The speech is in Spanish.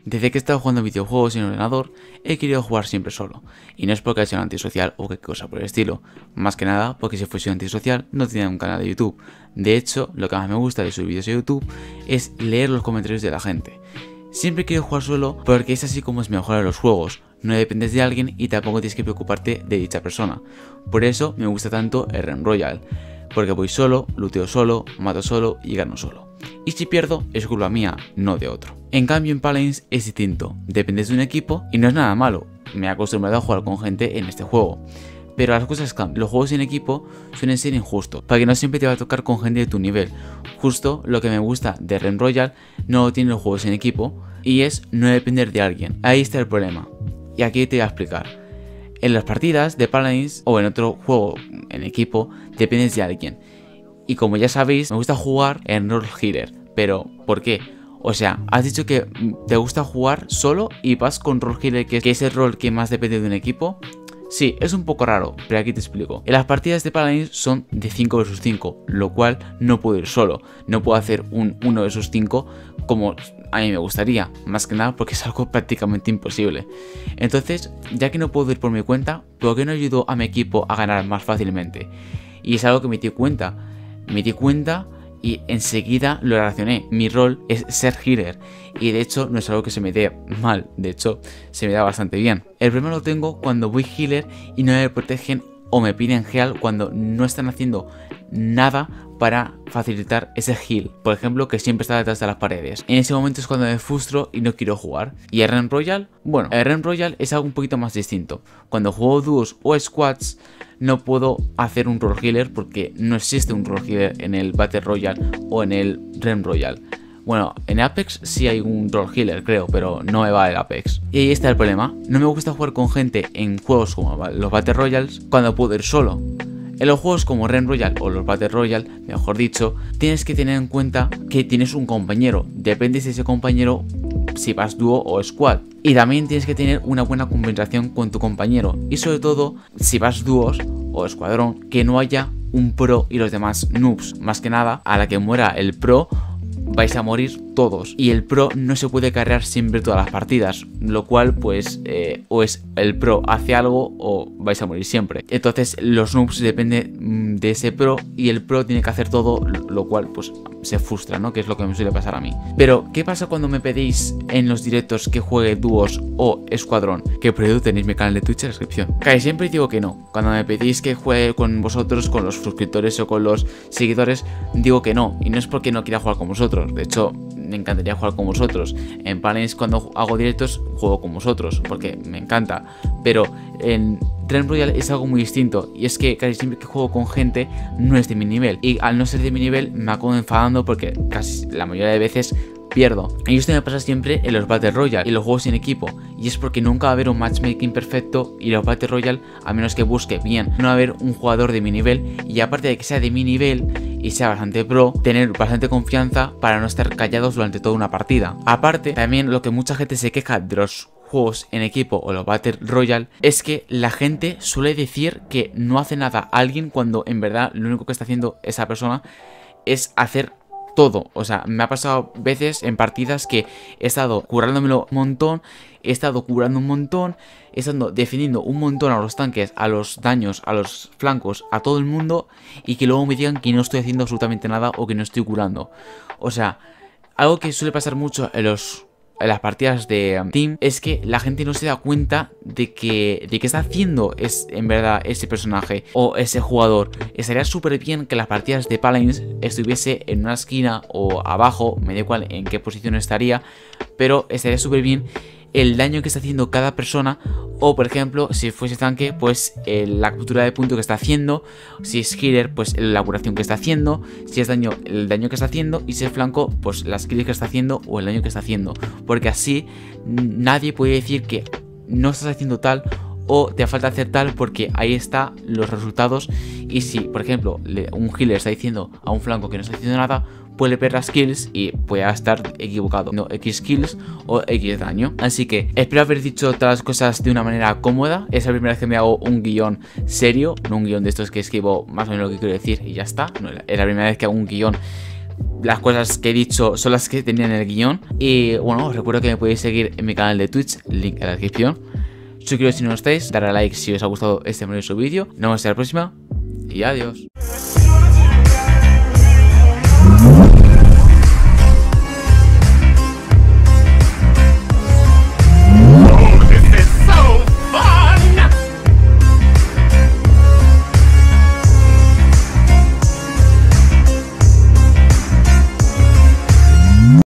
Desde que he estado jugando videojuegos en ordenador, he querido jugar siempre solo. Y no es porque sea un antisocial o qué cosa por el estilo. Más que nada porque si fuese un antisocial no tendría un canal de YouTube. De hecho, lo que más me gusta de subir vídeos a YouTube es leer los comentarios de la gente. Siempre quiero jugar solo porque es así como es mejor en los juegos. No dependes de alguien y tampoco tienes que preocuparte de dicha persona. Por eso me gusta tanto el Realm Royale. Porque voy solo, looteo solo, mato solo y gano solo. Y si pierdo, es culpa mía, no de otro. En cambio en Paladins es distinto, dependes de un equipo y no es nada malo. Me he acostumbrado a jugar con gente en este juego. Pero las cosas cambian, los juegos en equipo suelen ser injustos, porque no siempre te va a tocar con gente de tu nivel. Justo lo que me gusta de Realm Royale no lo tienen los juegos en equipo, y es no depender de alguien. Ahí está el problema, y aquí te voy a explicar. En las partidas de Paladins o en otro juego en equipo, dependes de alguien. Y como ya sabéis, me gusta jugar en Role Healer. Pero, ¿por qué? O sea, has dicho que te gusta jugar solo y vas con Role Healer, que es el rol que más depende de un equipo. Sí, es un poco raro, pero aquí te explico. En las partidas de Paladins son de 5 vs 5, lo cual no puedo ir solo. No puedo hacer un 1 vs 5 como a mí me gustaría, más que nada porque es algo prácticamente imposible. Entonces, ya que no puedo ir por mi cuenta, ¿por qué no ayudo a mi equipo a ganar más fácilmente? Y es algo que me di cuenta. Y enseguida lo relacioné. Mi rol es ser healer y de hecho no es algo que se me dé mal, de hecho se me da bastante bien. El problema lo tengo cuando voy healer y no me protegen o me piden heal cuando no están haciendo nada para facilitar ese heal. Por ejemplo, que siempre está detrás de las paredes. En ese momento es cuando me frustro y no quiero jugar. ¿Y el Realm Royale? Bueno, el Realm Royale es algo un poquito más distinto. Cuando juego dúos o squads no puedo hacer un role healer porque no existe un role healer en el Battle Royale o en el Realm Royale. Bueno, en Apex sí hay un role healer, creo, pero no me va el Apex. Y ahí está el problema. No me gusta jugar con gente en juegos como los Battle Royales cuando puedo ir solo. En los juegos como Realm Royale o los Battle Royale, mejor dicho, tienes que tener en cuenta que tienes un compañero. Depende de ese compañero si vas dúo o squad. Y también tienes que tener una buena conversación con tu compañero. Y sobre todo, si vas dúos o escuadrón, que no haya un pro y los demás noobs. Más que nada, a la que muera el pro, vais a morir todos. Y el pro no se puede carrear siempre todas las partidas. Lo cual, pues, o es el pro hace algo o vais a morir siempre. Entonces, los noobs dependen de ese pro y el pro tiene que hacer todo, lo cual, pues, se frustra, ¿no? Que es lo que me suele pasar a mí. Pero, ¿qué pasa cuando me pedís en los directos que juegue dúos o escuadrón? Que por ello tenéis mi canal de Twitch en la descripción. Casi siempre digo que no. Cuando me pedís que juegue con vosotros, con los suscriptores o con los seguidores, digo que no. Y no es porque no quiera jugar con vosotros. De hecho, me encantaría jugar con vosotros. En Paladins, cuando hago directos, juego con vosotros porque me encanta. Pero en Realm Royale es algo muy distinto. Y es que casi siempre que juego con gente no es de mi nivel. Y al no ser de mi nivel me acabo enfadando porque casi la mayoría de veces pierdo. Y esto me pasa siempre en los Battle Royale y los juegos en equipo. Y es porque nunca va a haber un matchmaking perfecto. Y los Battle Royale, a menos que busque bien, no va a haber un jugador de mi nivel. Y aparte de que sea de mi nivel y sea bastante pro, tener bastante confianza para no estar callados durante toda una partida. Aparte, también lo que mucha gente se queja de los juegos en equipo o los Battle Royale es que la gente suele decir que no hace nada a alguien cuando en verdad lo único que está haciendo esa persona es hacer todo. O sea, me ha pasado veces en partidas que he estado curándomelo un montón, he estado curando un montón, he estado defendiendo un montón a los tanques, a los daños, a los flancos, a todo el mundo, y que luego me digan que no estoy haciendo absolutamente nada o que no estoy curando. O sea, algo que suele pasar mucho en las partidas de Team es que la gente no se da cuenta de que está haciendo en verdad ese personaje o ese jugador. Estaría súper bien que las partidas de Paladins estuviese en una esquina o abajo, me da igual en qué posición estaría, pero estaría súper bien el daño que está haciendo cada persona, o por ejemplo, si fuese tanque, pues la captura de punto que está haciendo, si es healer, pues la curación que está haciendo, si es daño, el daño que está haciendo, y si es flanco, pues las kills que está haciendo o el daño que está haciendo, porque así nadie puede decir que no estás haciendo tal o te falta hacer tal, porque ahí están los resultados. Y si, por ejemplo, un healer está diciendo a un flanco que no está haciendo nada, puede ver las kills y puede estar equivocado, no X kills o X daño. Así que espero haber dicho todas las cosas de una manera cómoda. Es la primera vez que me hago un guión serio, no un guión de estos que escribo más o menos lo que quiero decir y ya está. No, es la primera vez que hago un guión las cosas que he dicho son las que tenía en el guión. Y bueno, os recuerdo que me podéis seguir en mi canal de Twitch, link en la descripción. Suscribiros si no estáis, darle a like si os ha gustado este maravilloso vídeo. Nos vemos en la próxima y adiós.